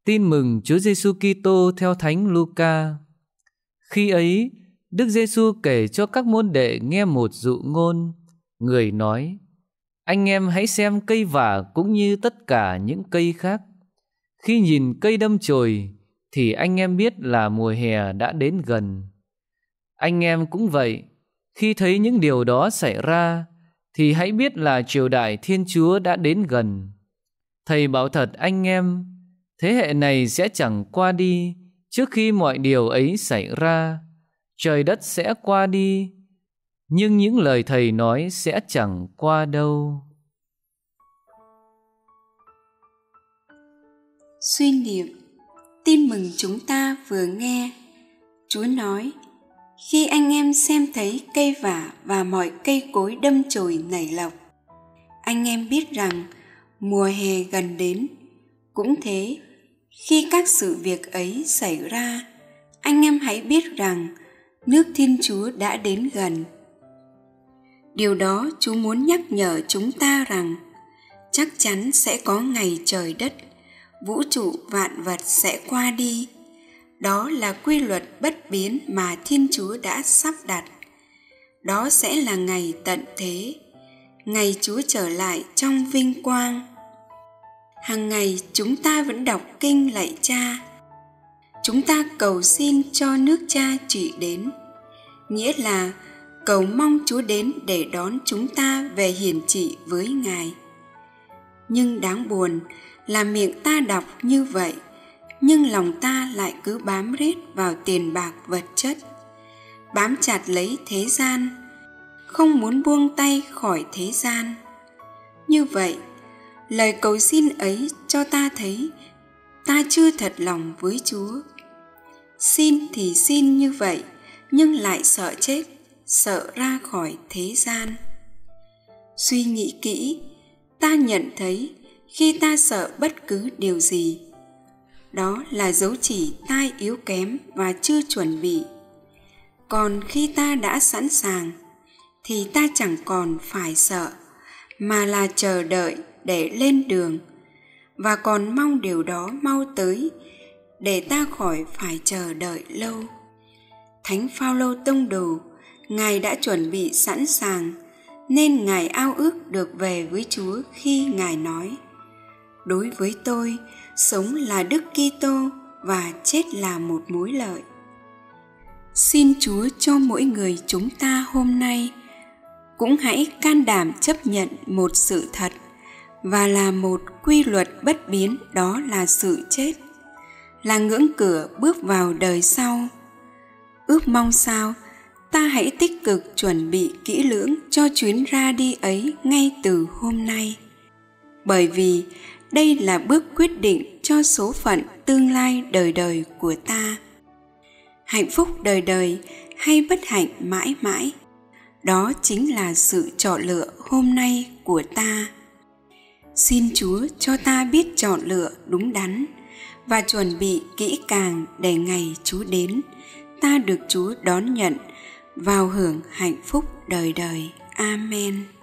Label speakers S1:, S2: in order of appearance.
S1: Tin mừng Chúa Giêsu Kitô theo Thánh Luca. Khi ấy, Đức Giêsu kể cho các môn đệ nghe một dụ ngôn. Người nói: Anh em hãy xem cây vả cũng như tất cả những cây khác. Khi nhìn cây đâm chồi thì anh em biết là mùa hè đã đến gần. Anh em cũng vậy, khi thấy những điều đó xảy ra thì hãy biết là triều đại Thiên Chúa đã đến gần. Thầy bảo thật anh em, thế hệ này sẽ chẳng qua đi trước khi mọi điều ấy xảy ra. Trời đất sẽ qua đi, nhưng những lời thầy nói sẽ chẳng qua đâu.
S2: Suy niệm. Tin mừng chúng ta vừa nghe. Chúa nói: khi anh em xem thấy cây vả và mọi cây cối đâm chồi nảy lộc, anh em biết rằng mùa hè gần đến. Cũng thế, khi các sự việc ấy xảy ra, anh em hãy biết rằng nước Thiên Chúa đã đến gần. Điều đó Chúa muốn nhắc nhở chúng ta rằng chắc chắn sẽ có ngày trời đất, vũ trụ vạn vật sẽ qua đi. Đó là quy luật bất biến mà Thiên Chúa đã sắp đặt. Đó sẽ là ngày tận thế, ngày Chúa trở lại trong vinh quang. Hàng ngày chúng ta vẫn đọc kinh lạy Cha. Chúng ta cầu xin cho nước Cha trị đến, nghĩa là cầu mong Chúa đến để đón chúng ta về hiển trị với Ngài. Nhưng đáng buồn là miệng ta đọc như vậy, nhưng lòng ta lại cứ bám riết vào tiền bạc vật chất, bám chặt lấy thế gian, không muốn buông tay khỏi thế gian. Như vậy, lời cầu xin ấy cho ta thấy ta chưa thật lòng với Chúa. Xin thì xin như vậy, nhưng lại sợ chết, sợ ra khỏi thế gian. Suy nghĩ kỹ, ta nhận thấy khi ta sợ bất cứ điều gì, đó là dấu chỉ ta yếu kém và chưa chuẩn bị. Còn khi ta đã sẵn sàng, thì ta chẳng còn phải sợ, mà là chờ đợi để lên đường, và còn mong điều đó mau tới, để ta khỏi phải chờ đợi lâu. Thánh Phao-lô tông đồ, Ngài đã chuẩn bị sẵn sàng, nên Ngài ao ước được về với Chúa khi Ngài nói: đối với tôi, sống là Đức Kitô và chết là một mối lợi. Xin Chúa cho mỗi người chúng ta hôm nay cũng hãy can đảm chấp nhận một sự thật và là một quy luật bất biến, đó là sự chết, là ngưỡng cửa bước vào đời sau. Ước mong sao ta hãy tích cực chuẩn bị kỹ lưỡng cho chuyến ra đi ấy ngay từ hôm nay, bởi vì đây là bước quyết định cho số phận tương lai đời đời của ta. Hạnh phúc đời đời hay bất hạnh mãi mãi, đó chính là sự chọn lựa hôm nay của ta. Xin Chúa cho ta biết chọn lựa đúng đắn và chuẩn bị kỹ càng để ngày Chúa đến, ta được Chúa đón nhận vào hưởng hạnh phúc đời đời. Amen.